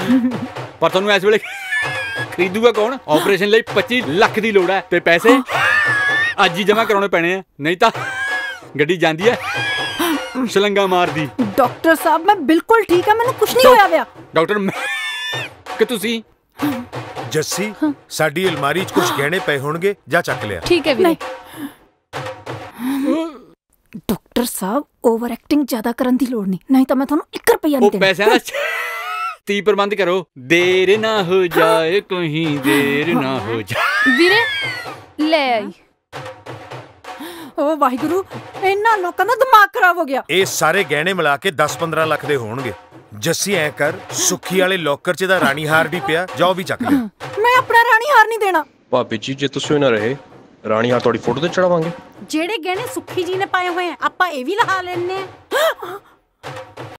पर तुहानू इस वेले खरीदूगा कौन? ऑपरेशन लई 25 लाख दी लोड़ है ते पैसे अज ही जमा कराने पैने हैं, नहीं तो गड्डी जांदी है छलंगा मार दी। डॉक्टर साहब मैं बिल्कुल ठीक है, मैनू कुछ नहीं होया पिया। डॉक्टर कि तुसी जस्सी साडी अलमारी च कुछ गहने पे होणगे, जा चक लिया। ठीक है वीरे। डॉक्टर साहब ओवर एक्टिंग ज्यादा करन दी लोड़ नहीं तो मैं थानू 1 रुपया नहीं देना। पैसे ना 30 प्रबंध करो, देर ना हो जाए कहीं देर ना हो जाए। वीरे ले आई। ओ वाहिगुरु, इन्ना लोकां दा दिमाग खराब हो गया। ये सारे गहने मिला के 10-15 लाख दे होणगे। जस्सी ऐ कर, सुखी वाले लॉकर च दा रानी हार भी पिया, जाओ भी चक ले। मैं अपना रानी हार नहीं देना। भाभी जी जे तुसीं ना रहे रानी हार थोड़ी फोटो ते चढ़ावांगे। जेड़े गहने सुखी जी ने पाए हुए हैं आपां ए भी लहा लेने।